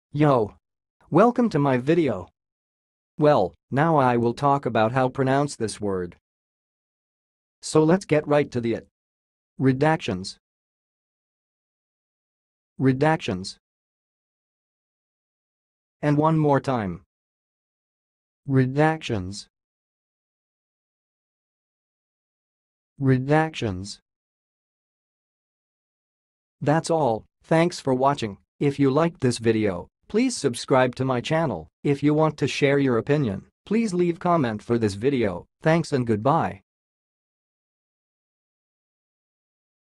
Yo! Welcome to my video. Well, now I will talk about how pronounce this word. So let's get right to it. Redactions. Redactions. And one more time. Redactions. Redactions. That's all, thanks for watching. If you liked this video, please subscribe to my channel. If you want to share your opinion, please leave comment for this video. Thanks and goodbye.